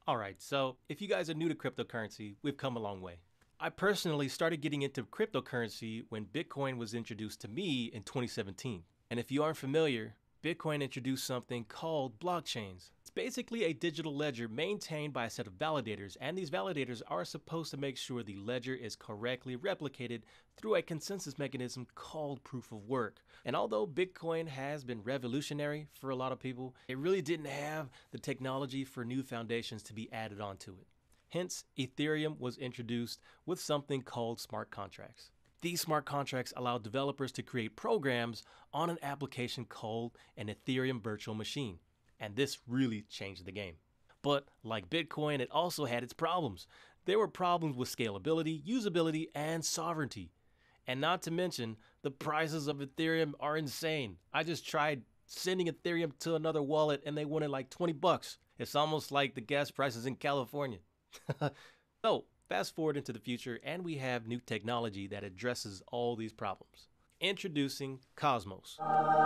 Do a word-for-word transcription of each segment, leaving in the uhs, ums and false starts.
Alright, so if you guys are new to cryptocurrency, we've come a long way. I personally started getting into cryptocurrency when Bitcoin was introduced to me in twenty seventeen. And if you aren't familiar, Bitcoin introduced something called blockchains. It's basically a digital ledger maintained by a set of validators, and these validators are supposed to make sure the ledger is correctly replicated through a consensus mechanism called proof of work. And although Bitcoin has been revolutionary for a lot of people, it really didn't have the technology for new foundations to be added onto it. Hence, Ethereum was introduced with something called smart contracts. These smart contracts allow developers to create programs on an application called an Ethereum virtual machine. And this really changed the game. But like Bitcoin, it also had its problems. There were problems with scalability, usability, and sovereignty. And not to mention, the prices of Ethereum are insane. I just tried sending Ethereum to another wallet and they wanted like twenty bucks. It's almost like the gas prices in California. So, fast forward into the future and we have new technology that addresses all these problems. Introducing Cosmos,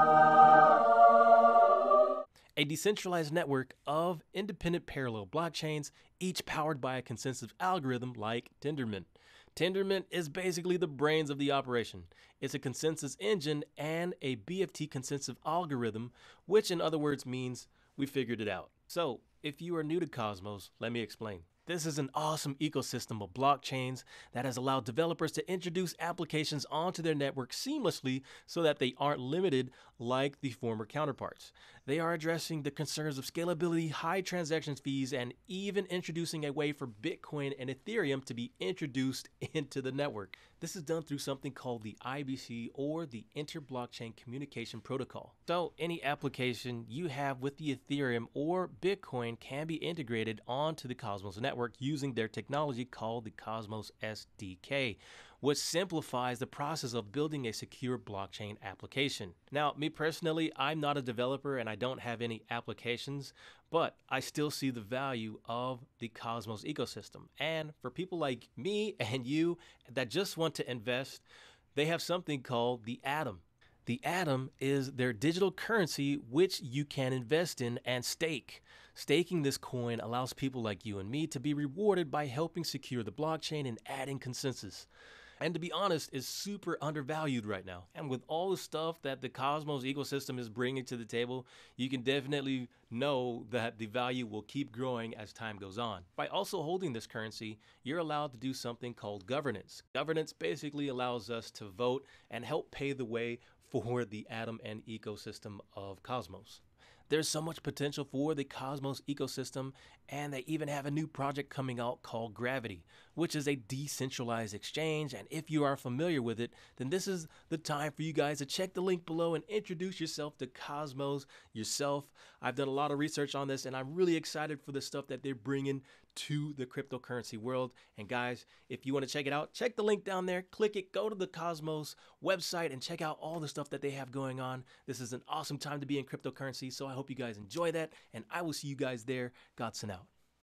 a decentralized network of independent parallel blockchains, each powered by a consensus algorithm like Tendermint. Tendermint is basically the brains of the operation. It's a consensus engine and a B F T consensus algorithm, which in other words means we figured it out. So, if you are new to Cosmos, let me explain. This is an awesome ecosystem of blockchains that has allowed developers to introduce applications onto their network seamlessly so that they aren't limited like the former counterparts. They are addressing the concerns of scalability, high transaction fees, and even introducing a way for Bitcoin and Ethereum to be introduced into the network. This is done through something called the I B C, or the Inter-Blockchain Communication Protocol. So any application you have with the Ethereum or Bitcoin can be integrated onto the Cosmos network using their technology called the Cosmos S D K, which simplifies the process of building a secure blockchain application. Now, me personally, I'm not a developer and I don't have any applications, but I still see the value of the Cosmos ecosystem. And for people like me and you that just want to invest, they have something called the Atom. The Atom is their digital currency which you can invest in and stake. Staking this coin allows people like you and me to be rewarded by helping secure the blockchain and adding consensus. And to be honest, is super undervalued right now. And with all the stuff that the Cosmos ecosystem is bringing to the table, you can definitely know that the value will keep growing as time goes on. By also holding this currency, you're allowed to do something called governance. Governance basically allows us to vote and help pave the way for the Atom and ecosystem of Cosmos. There's so much potential for the Cosmos ecosystem, and they even have a new project coming out called Gravity, which is a decentralized exchange. And if you are familiar with it, then this is the time for you guys to check the link below and introduce yourself to Cosmos yourself. I've done a lot of research on this and I'm really excited for the stuff that they're bringing to the cryptocurrency world. And guys, if you want to check it out, check the link down there, click it, go to the Cosmos website and check out all the stuff that they have going on. This is an awesome time to be in cryptocurrency, so I hope you guys enjoy that and I will see you guys there. Godson out.